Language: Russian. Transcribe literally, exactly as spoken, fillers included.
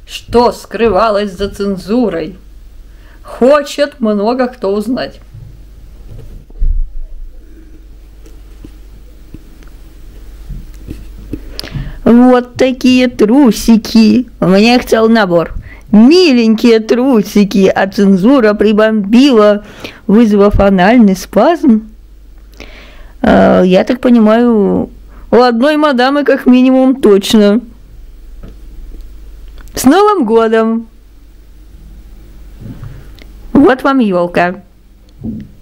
что скрывалось за цензурой, хочет много кто узнать. Вот такие трусики. У меня их целый набор. Миленькие трусики, а цензура прибомбила, вызвав анальный спазм. А, я так понимаю, у одной мадамы как минимум точно. С Новым годом! Вот вам елка.